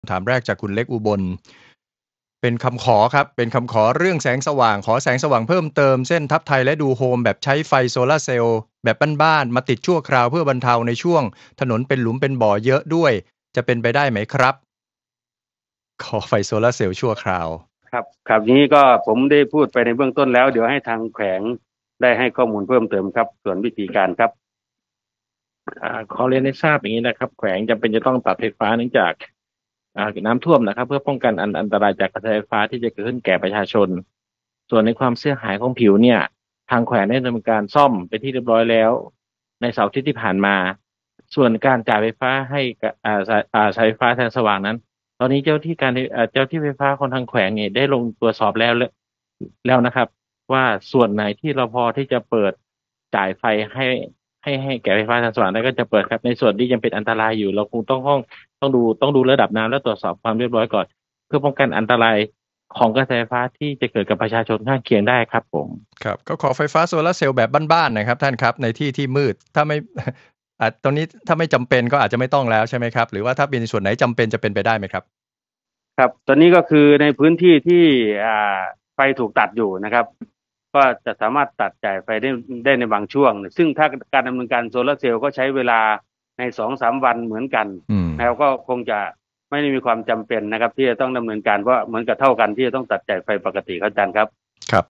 ถามแรกจากคุณเล็กอุบลเป็นคำขอครับเป็นคำขอเรื่องแสงสว่างขอแสงสว่างเพิ่มเติมเส้นทับไทยและดูโฮมแบบใช้ไฟโซลาร์เซลล์แบบบ้านๆมาติดชั่วคราวเพื่อบรรเทาในช่วงถนนเป็นหลุมเป็นบ่อเยอะด้วยจะเป็นไปได้ไหมครับขอไฟโซลาร์เซลล์ชั่วคราวครับนี้ก็ผมได้พูดไปในเบื้องต้นแล้วเดี๋ยวให้ทางแขวงได้ให้ข้อมูลเพิ่มเติมครับส่วนวิธีการครับขอเรียนให้ทราบอย่างนี้นะครับแขวงจำเป็นจะต้องตัดไฟฟ้าเนื่องจากน้ำท่วมนะครับเพื่อป้องกันอันตรายจากกระแสไฟฟ้าที่จะเกิดขึ้นแก่ประชาชนส่วนในความเสียหายของผิวเนี่ยทางแขวงได้ดำเนินการซ่อมเป็นที่เรียบร้อยแล้วในเสาร์อาทิตย์ที่ผ่านมาส่วนการจ่ายไฟฟ้าให้สายไฟฟ้าแสงสว่างนั้นตอนนี้เจ้าที่ไฟฟ้าของทางแขวงเนี่ยได้ลงตรวจสอบแล้วนะครับว่าส่วนไหนที่เราพอที่จะเปิดจ่ายไฟให้แก่ไฟฟ้าแสงสว่างได้ก็จะเปิดครับในส่วนที่ยังเป็นอันตรายอยู่เราคงต้องดูระดับน้ำและตรวจสอบความเรียบร้อยก่อนเพื่อป้องกันอันตรายของกระแสไฟฟ้าที่จะเกิดกับประชาชนข้างเคียงได้ครับผมครับก็ขอไฟฟ้าโซลาร์เซลล์แบบบ้านๆนะครับท่านครับในที่ที่มืดถ้าไม่ตอนนี้ถ้าไม่จำเป็นก็อาจจะไม่ต้องแล้วใช่ไหมครับหรือว่าถ้าเป็นส่วนไหนจำเป็นจะเป็นไปได้ไหมครับครับตอนนี้ก็คือในพื้นที่ที่ไฟถูกตัดอยู่นะครับก็จะสามารถตัดจ่ายไฟได้ในบางช่วงซึ่งถ้าการดำเนินการโซลาร์เซลล์ก็ใช้เวลาใน2-3 วันเหมือนกันแล้วก็คงจะไม่ได้มีความจำเป็นนะครับที่จะต้องดำเนินการเพราะเหมือนกับเท่ากันที่จะต้องตัดจ่ายไฟปกติครับอาจารย์ครับครับ